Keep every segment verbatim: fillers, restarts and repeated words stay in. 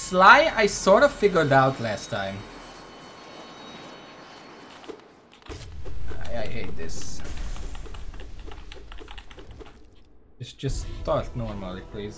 Sly, I sort of figured out last time. I, I hate this. Just, just start normally, please.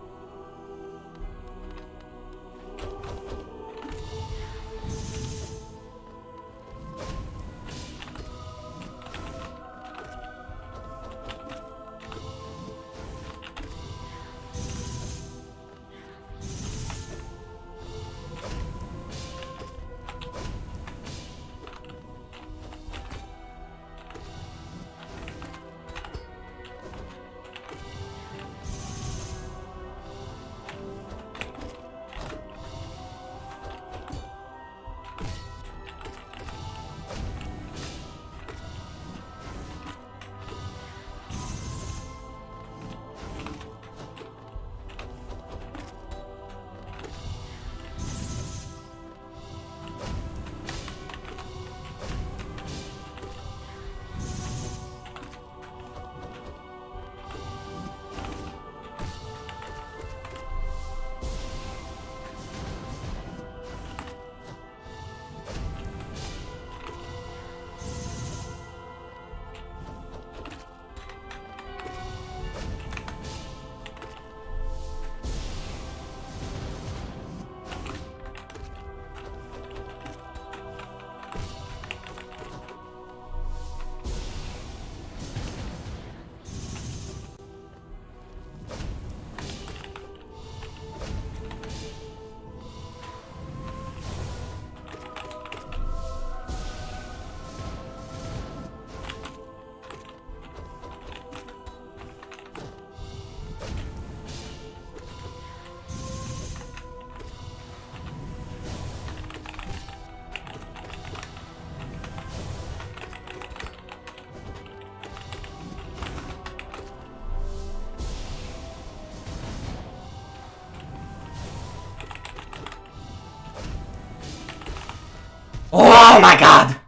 Oh my god!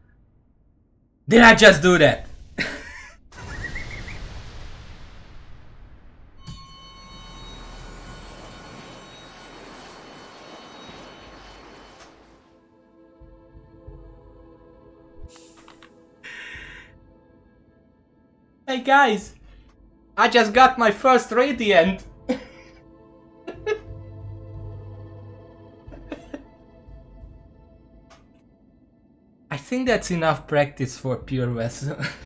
Did I just do that? Hey guys! I just got my first Radiant! I think that's enough practice for Pure Vessel.